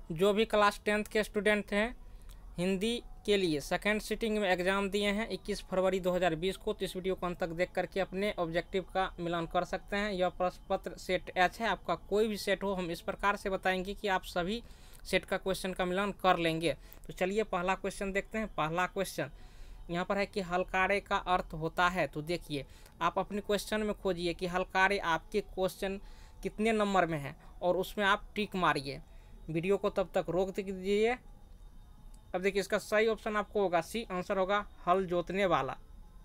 जो भी class 10th के स्टूडेंट हैं हिंदी के लिए सेकेंड सिटिंग में एग्ज़ाम दिए हैं 21 फरवरी 2020 को, तो इस वीडियो को अंत तक देख करके अपने ऑब्जेक्टिव का मिलान कर सकते हैं। यह प्रश्न पत्र सेट एच है, आपका कोई भी सेट हो हम इस प्रकार से बताएंगे कि आप सभी सेट का क्वेश्चन का मिलान कर लेंगे। तो चलिए पहला क्वेश्चन देखते हैं। पहला क्वेश्चन यहाँ पर है कि हलकारे का अर्थ होता है। तो देखिए आप अपने क्वेश्चन में खोजिए कि हलकारे आपके क्वेश्चन कितने नंबर में है और उसमें आप टिक मारिए। वीडियो को तब तक रोक दीजिए। अब देखिए इसका सही ऑप्शन आपको होगा सी, आंसर होगा हल जोतने वाला।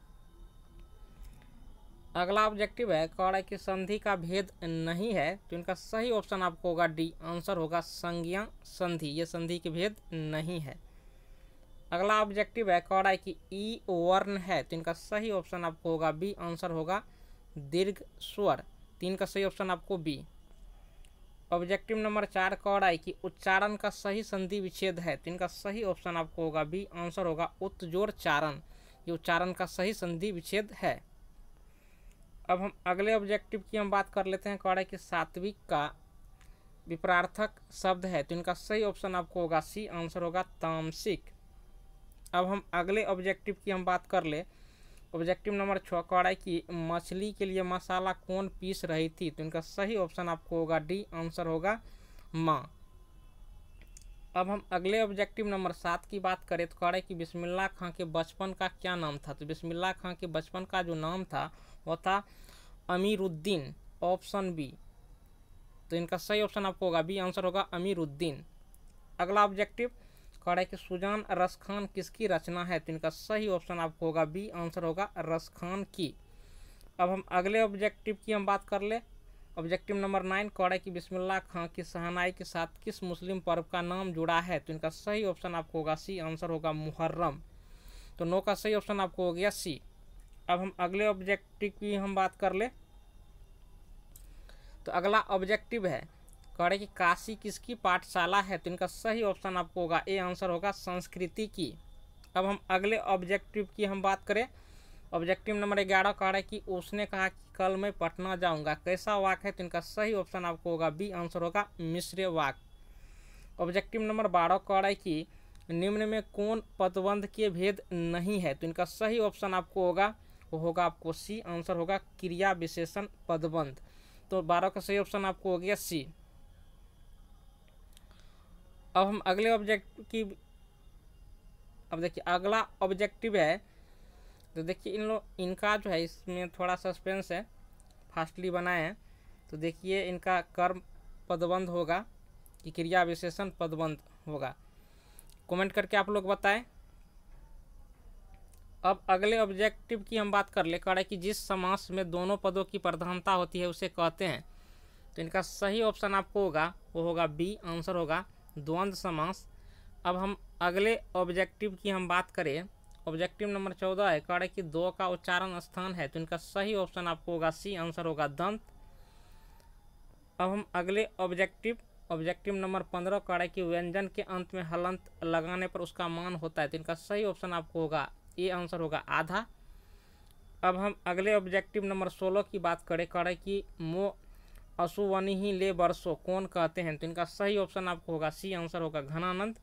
अगला ऑब्जेक्टिव है कौड़ा की संधि का भेद नहीं है, तो इनका सही ऑप्शन आपको होगा डी, आंसर होगा संज्ञा संधि, ये संधि के भेद नहीं है। अगला ऑब्जेक्टिव है कौड़ा की ई वर्ण है, तो इनका सही ऑप्शन आपको होगा बी, आंसर होगा दीर्घ स्वर, 3 का सही ऑप्शन आपको बी। ऑब्जेक्टिव नंबर 4 कौड़ा की उच्चारण का सही संधि विच्छेद है, तो इनका सही ऑप्शन आपको होगा बी, आंसर होगा उत्जोर चारण, ये उच्चारण का सही संधि विच्छेद है। अब हम अगले ऑब्जेक्टिव की हम बात कर लेते हैं। कौड़ा की सात्विक का विपरार्थक शब्द है, तो इनका सही ऑप्शन आपको होगा सी, आंसर होगा तामसिक। अब हम अगले ऑब्जेक्टिव की हम बात कर ले। ऑब्जेक्टिव नंबर 6 कौड़ा की मछली के लिए मसाला कौन पीस रही थी, तो इनका सही ऑप्शन आपको होगा डी, आंसर होगा माँ। अब हम अगले ऑब्जेक्टिव नंबर 7 की बात करें तो कौड़ा की बिस्मिल्लाह खां के बचपन का क्या नाम था, तो बिस्मिल्लाह खां के बचपन का जो नाम था वो था अमीरुद्दीन, ऑप्शन बी, तो इनका सही ऑप्शन आपको होगा बी, आंसर होगा अमीरुद्दीन। अगला ऑब्जेक्टिव कौड़ा की सुजान रसखान किसकी रचना है, तो इनका सही ऑप्शन आपको होगा बी, आंसर होगा रसखान की। अब हम अगले ऑब्जेक्टिव की हम बात कर ले। ऑब्जेक्टिव नंबर 9 कौड़ा की बिस्मिल्लाह खां की शहनाई के साथ किस मुस्लिम पर्व का नाम जुड़ा है, तो इनका सही ऑप्शन आपको होगा सी, आंसर होगा मुहर्रम, तो 9 का सही ऑप्शन आपको हो गया सी। अब हम अगले ऑब्जेक्टिव की हम बात कर ले। तो अगला ऑब्जेक्टिव है कौड़ा की काशी किसकी पाठशाला है, तो इनका सही ऑप्शन आपको होगा ए, आंसर होगा संस्कृति की। अब हम अगले ऑब्जेक्टिव की हम बात करें। ऑब्जेक्टिव नंबर 11 कौड़ा की उसने कहा कि कल मैं पटना जाऊंगा, कैसा वाक्य है, तो इनका सही ऑप्शन आपको होगा बी, आंसर होगा मिश्र वाक्य। ऑब्जेक्टिव नंबर 12 कौड़ा की निम्न में कौन पदबंध के भेद नहीं है, तो इनका सही ऑप्शन आपको होगा वो होगा आपको सी, आंसर होगा क्रिया विशेषण पदबंध, तो 12 का सही ऑप्शन आपको हो गया सी। अब हम अगले ऑब्जेक्टिव की अब देखिए अगला ऑब्जेक्टिव है, तो देखिए इनका जो है इसमें थोड़ा सस्पेंस है, फास्टली बनाए हैं। तो देखिए इनका कर्म पदबंध होगा कि क्रिया विशेषण पदबंध होगा, कमेंट करके आप लोग बताएं। अब अगले ऑब्जेक्टिव की हम बात कर ले। कौड़ा कि जिस समास में दोनों पदों की प्रधानता होती है उसे कहते हैं, तो इनका सही ऑप्शन आपको होगा वो होगा बी, आंसर होगा द्वंद्व समास। अब हम अगले ऑब्जेक्टिव की हम बात करें। ऑब्जेक्टिव नंबर 14 है कौड़ा कि दो का उच्चारण स्थान है, तो इनका सही ऑप्शन आपको होगा सी, आंसर होगा दंत। अब हम अगले ऑब्जेक्टिव नंबर 15 कौड़ा कि व्यंजन के अंत में हलंत लगाने पर उसका मान होता है, तो इनका सही ऑप्शन आपको होगा ए, आंसर होगा आधा। अब हम अगले ऑब्जेक्टिव नंबर 16 की बात करें। कौड़ा कि मो असुवनी ही ले बरसो कौन कहते हैं, तो इनका सही ऑप्शन आपको होगा सी, आंसर होगा घनानंद।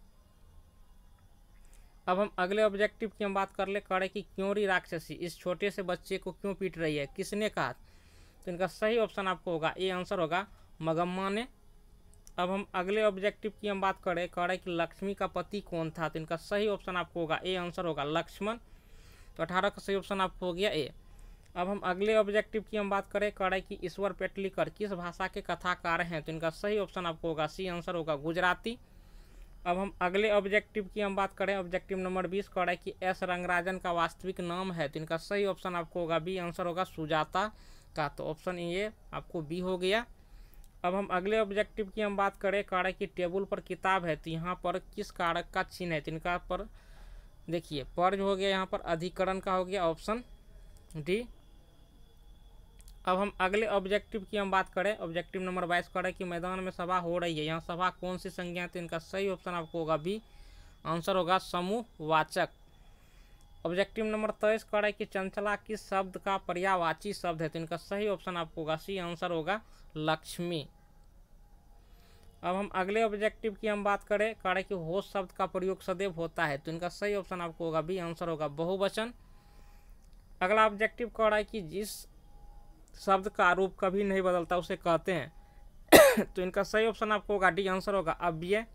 अब हम अगले ऑब्जेक्टिव की हम बात कर ले। कौड़ा कि क्योंरी राक्षसी इस छोटे से बच्चे को क्यों पीट रही है, किसने कहा, तो इनका सही ऑप्शन आपको होगा ए, आंसर होगा मगम्मा ने। अब हम अगले ऑब्जेक्टिव की हम बात करें। कौड़ा कि लक्ष्मी का पति कौन था, तो इनका सही ऑप्शन आपको होगा ए, आंसर होगा लक्ष्मण, तो 18 का सही ऑप्शन आपको हो गया ए। अब हम अगले ऑब्जेक्टिव की हम बात करें। कौड़ा कि ईश्वर पेटलीकर किस भाषा के कथाकार हैं, तो इनका सही ऑप्शन आपको होगा सी, आंसर होगा गुजराती। अब हम अगले ऑब्जेक्टिव की हम बात करें। ऑब्जेक्टिव नंबर 20 कौड़ा कि एस रंगराजन का वास्तविक नाम है, तो इनका सही ऑप्शन आपको होगा बी, आंसर होगा सुजाता का, तो ऑप्शन ए आपको बी हो गया। अब हम अगले ऑब्जेक्टिव की हम बात करें। कौड़ा की टेबल पर किताब है, तो यहाँ पर किस कारक का चिन्ह है, तो इनका पर देखिए पर जो हो गया यहाँ पर अधिकरण का हो गया, ऑप्शन डी। अब हम अगले ऑब्जेक्टिव की हम बात करें। ऑब्जेक्टिव नंबर 22 कौड़ा कि मैदान में सभा हो रही है, यहाँ सभा कौन सी संज्ञा है, तो इनका सही ऑप्शन आपको होगा बी, आंसर होगा समूहवाचक। ऑब्जेक्टिव नंबर 23 कौड़ा कि चंचला किस शब्द का पर्यायवाची शब्द है, तो इनका सही ऑप्शन आपको होगा सी, आंसर होगा लक्ष्मी। अब हम अगले ऑब्जेक्टिव की हम बात करें, कह रहे कि होश शब्द का प्रयोग सदैव होता है, तो इनका सही ऑप्शन आपको होगा बी, आंसर होगा बहुवचन। अगला ऑब्जेक्टिव कह रहा है कि जिस शब्द का रूप कभी नहीं बदलता उसे कहते हैं तो इनका सही ऑप्शन आपको होगा डी, आंसर होगा अव्यय।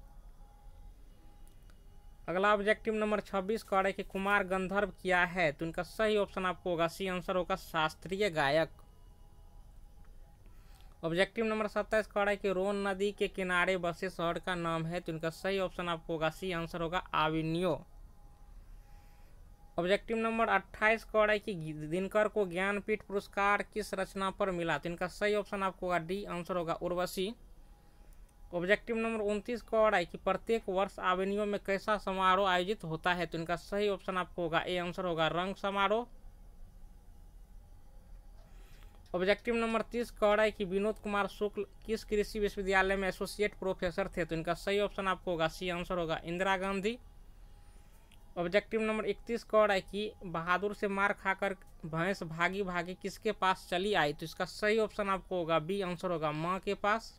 अगला ऑब्जेक्टिव नंबर 26 कह रहा है कि कुमार गंधर्व क्या है, तो इनका सही ऑप्शन आपको होगा सी, आंसर होगा शास्त्रीय गायक। ऑब्जेक्टिव नंबर 27 कह रहा है कि रोन नदी के किनारे बसे शहर का नाम है, तो इनका सही ऑप्शन आपको होगा सी, आंसर होगा आविनियो। ऑब्जेक्टिव नंबर 28 कह रहा है कि दिनकर को ज्ञानपीठ पुरस्कार किस रचना पर मिला, तो इनका सही ऑप्शन आपको होगा डी, आंसर होगा उर्वशी। ऑब्जेक्टिव नंबर 29 कह रहा है कि प्रत्येक वर्ष आविनियो में कैसा समारोह आयोजित होता है, तो इनका सही ऑप्शन आपको होगा ए, आंसर होगा रंग समारोह। ऑब्जेक्टिव नंबर 30 कह रहा है कि विनोद कुमार शुक्ल किस कृषि विश्वविद्यालय में एसोसिएट प्रोफेसर थे, तो इनका सही ऑप्शन आपको होगा सी, आंसर होगा इंदिरा गांधी। ऑब्जेक्टिव नंबर 31 कह रहा है कि बहादुर से मार खाकर भैंस भागी भागी किसके पास चली आई, तो इसका सही ऑप्शन आपको होगा बी, आंसर होगा माँ के पास।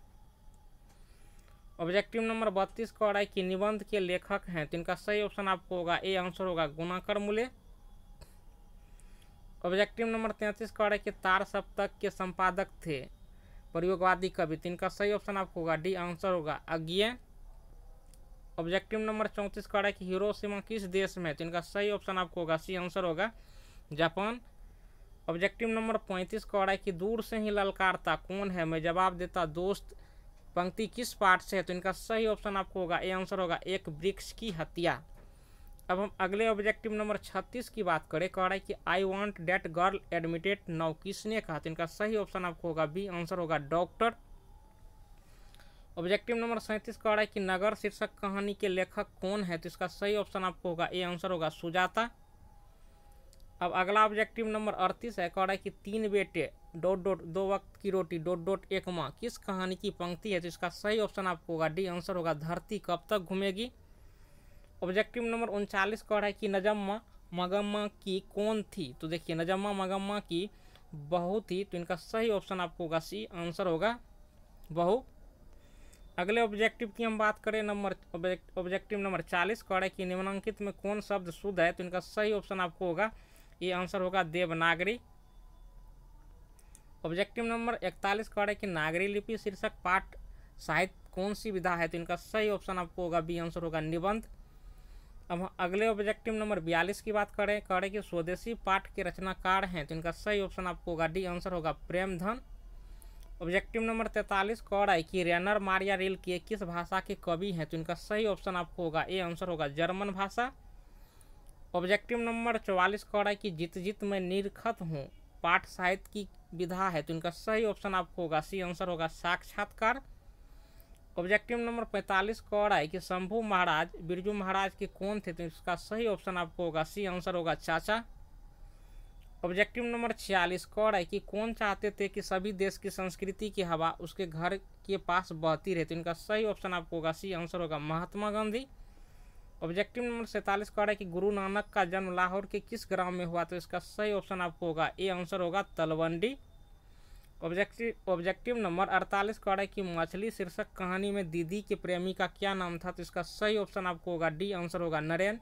ऑब्जेक्टिव नंबर 32 कह रहा है कि निबंध के लेखक हैं, तो इनका सही ऑप्शन आपको होगा ए, आंसर होगा गुणाकर मूले। ऑब्जेक्टिव नंबर 33 कह रहा है कि तार सप्तक के संपादक थे प्रयोगवादी कवि, तो इनका सही ऑप्शन आपको होगा डी, आंसर होगा अज्ञेय। ऑब्जेक्टिव नंबर 34 कह रहा है कि हिरोशिमा किस देश में, तो इनका सही ऑप्शन आपको होगा सी, आंसर होगा जापान। ऑब्जेक्टिव नंबर 35 कह रहा है कि दूर से ही ललकारता कौन है, मैं जवाब देता दोस्त, पंक्ति किस पाठ से है, तो इनका सही ऑप्शन आपको होगा ए, आंसर होगा एक वृक्ष की हत्या। अब हम अगले ऑब्जेक्टिव नंबर 36 की बात करें, कह रहा है कि I want that girl admitted now किसने कहा, तो इनका सही ऑप्शन आपको होगा बी, आंसर होगा डॉक्टर। ऑब्जेक्टिव नंबर 37 कह रहा है कि नगर शीर्षक कहानी के लेखक कौन है, तो इसका सही ऑप्शन आपको होगा ए, आंसर होगा सुजाता। अब अगला ऑब्जेक्टिव नंबर 38 है, कह रहा है कि तीन बेटे डॉट डॉट दो वक्त की रोटी डॉट डॉट एक माँ किस कहानी की पंक्ति है, तो इसका सही ऑप्शन आपको होगा डी, आंसर होगा धरती कब तक घूमेगी। ऑब्जेक्टिव नंबर 39 कह रहा है कि नजम्मा मगम्मा की कौन थी, तो देखिए नजम्मा मगम्मा की बहू थी, तो इनका सही ऑप्शन आपको होगा सी, आंसर होगा बहू। अगले ऑब्जेक्टिव की हम बात करें ऑब्जेक्टिव नंबर 40 कह रहा है कि निम्नलिखित में कौन शब्द शुद्ध है, तो इनका सही ऑप्शन आपको होगा ये, आंसर होगा देवनागरी। ऑब्जेक्टिव नंबर 41 कह रहा है कि नागरी लिपि शीर्षक पाठ साहित्य कौन सी विधा है, तो इनका सही ऑप्शन आपको होगा बी, आंसर होगा निबंध। अब अगले ऑब्जेक्टिव नंबर 42 की बात करें, कह रहे कि स्वदेशी पाठ के रचनाकार हैं, तो इनका सही ऑप्शन आपको होगा डी, आंसर होगा प्रेमधन। ऑब्जेक्टिव नंबर 43 कह रहा है कि रेनर मारिया रेल के किस भाषा के कवि हैं, तो इनका सही ऑप्शन आपको होगा ए, आंसर होगा जर्मन भाषा। ऑब्जेक्टिव नंबर 44 कह रहा है कि जित जित मैं निरखत हूँ पाठ साहित्य की विधा है, तो इनका सही ऑप्शन आपको होगा सी, आंसर होगा साक्षात्कार। ऑब्जेक्टिव नंबर 45 कह रहा है कि शंभू महाराज बिरजू महाराज के कौन थे, तो इसका सही ऑप्शन आपको होगा सी, आंसर होगा चाचा। ऑब्जेक्टिव नंबर 46 कह रहा है कि कौन चाहते थे कि सभी देश की संस्कृति की हवा उसके घर के पास बहती रहे, तो इनका सही ऑप्शन आपको होगा सी, आंसर होगा महात्मा गांधी। ऑब्जेक्टिव नंबर 47 कह रहा है कि गुरु नानक का जन्म लाहौर के किस ग्राम में हुआ, तो इसका सही ऑप्शन आपको होगा ए, आंसर होगा तलवंडी। ऑब्जेक्टिव नंबर 48 कह रहा है कि मछली शीर्षक कहानी में दीदी के प्रेमी का क्या नाम था, तो इसका सही ऑप्शन आपको होगा डी, आंसर होगा नरेन।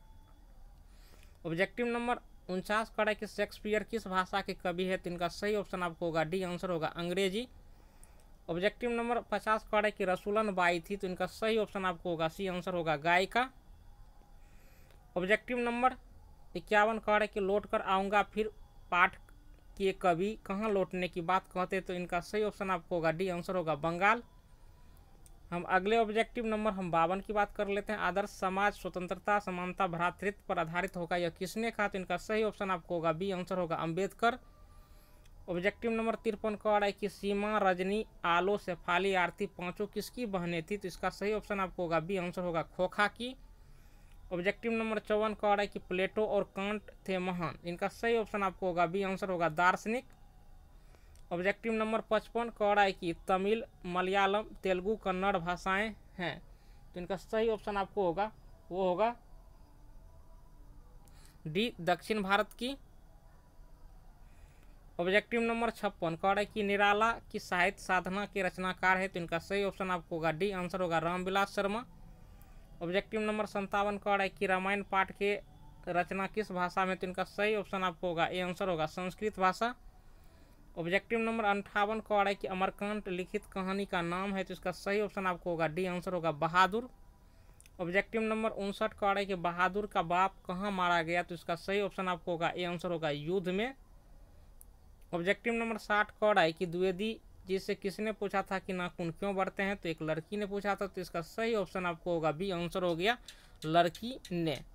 ऑब्जेक्टिव नंबर 49 कह रहा है कि शेक्सपियर किस भाषा के कवि है, तो इनका सही ऑप्शन आपको होगा डी, आंसर होगा अंग्रेजी। ऑब्जेक्टिव नंबर 50 कह रहा है कि रसूलन बाई थी, तो इनका सही ऑप्शन आपको होगा सी, आंसर होगा गायिका। ऑब्जेक्टिव नंबर 51 कह रहा है कि लौट कर आऊँगा फिर पाठ के कवि कहाँ लौटने की बात कहते, तो इनका सही ऑप्शन आपको होगा डी, आंसर होगा बंगाल। हम अगले ऑब्जेक्टिव नंबर 52 की बात कर लेते हैं। आदर्श समाज स्वतंत्रता समानता भ्रातृत्व पर आधारित होगा, यह किसने कहा, तो इनका सही ऑप्शन आपको होगा बी, आंसर होगा अम्बेडकर। ऑब्जेक्टिव नंबर 53 कह रहा है कि सीमा रजनी आलो शेफाली आरती पांचों किसकी बहनें थी, तो इसका सही ऑप्शन आपको होगा बी, आंसर होगा खोखा की। ऑब्जेक्टिव नंबर 54 कह रहा है कि प्लेटो और कांट थे महान, इनका सही ऑप्शन आपको होगा बी, आंसर होगा दार्शनिक। ऑब्जेक्टिव नंबर 55 कह रहा है कि तमिल मलयालम तेलुगु कन्नड़ भाषाएं हैं, तो इनका सही ऑप्शन आपको होगा वो होगा डी, दक्षिण भारत की। ऑब्जेक्टिव नंबर 56 कह रहा है कि निराला की साहित्य साधना के रचनाकार है, तो इनका सही ऑप्शन आपको होगा डी, आंसर होगा रामविलास शर्मा। ऑब्जेक्टिव नंबर 57 कह रहा है कि रामायण पाठ के रचना किस भाषा में, तो इनका सही ऑप्शन आपको होगा ए, आंसर होगा संस्कृत भाषा। ऑब्जेक्टिव नंबर 58 कह रहा है कि अमरकांत लिखित कहानी का नाम है, तो इसका सही ऑप्शन आपको होगा डी, आंसर होगा बहादुर। ऑब्जेक्टिव नंबर 59 कह रहा है कि बहादुर का बाप कहाँ मारा गया, तो इसका सही ऑप्शन आपको होगा ए, आंसर होगा युद्ध में। ऑब्जेक्टिव नंबर 60 कह रहा है कि द्विवेदी जी से किसने पूछा था कि नाखून क्यों बढ़ते हैं, तो एक लड़की ने पूछा था, तो इसका सही ऑप्शन आपको होगा बी, आंसर हो गया लड़की ने।